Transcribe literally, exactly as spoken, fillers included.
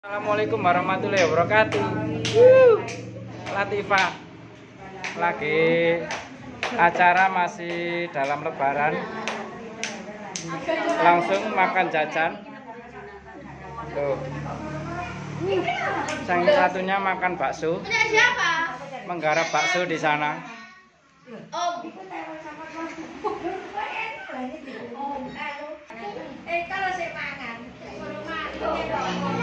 Assalamualaikum warahmatullahi wabarakatuh. Wuh, Latifah lagi acara masih dalam lebaran, langsung makan jajan. Tuh, yang satunya makan bakso, menggarap bakso di sana. Om. Eh kalau saya makan,